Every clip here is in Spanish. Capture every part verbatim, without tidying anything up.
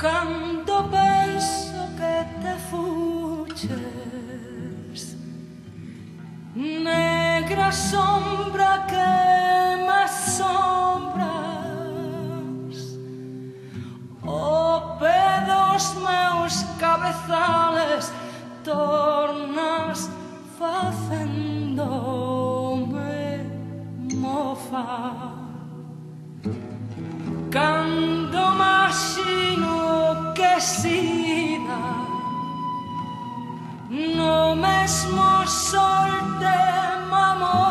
Cando penso que te fuches, negra sombra que me asombras, o pedos meus cabezales tornas facendome mofar. Cando imagino que sida no mesmo sol te me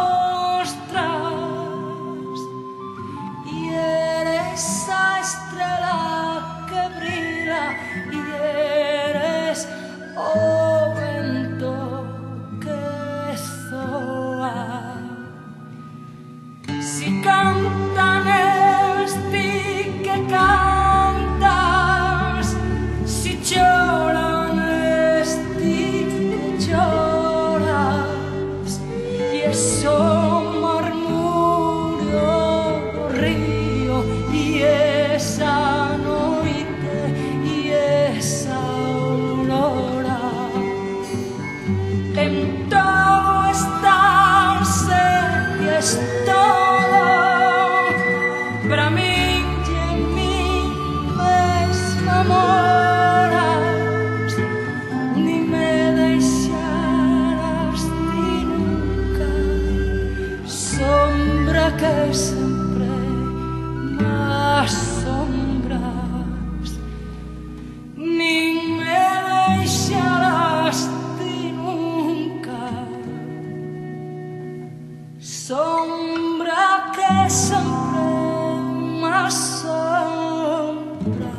mostras, e eres a estrela que brilla, e eres o vento que soa. Si cantan esti que cantas, si lloran esti que lloras, y eso murmurio do río, y esa noite, y esa aurora, en todo estarse y es todo para mí. Moras, ni me deixarás ti nunca, sombra que sempre me asombras, ni me deixarás ti nunca, sombra que sempre me asombras.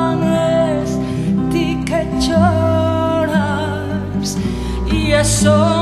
So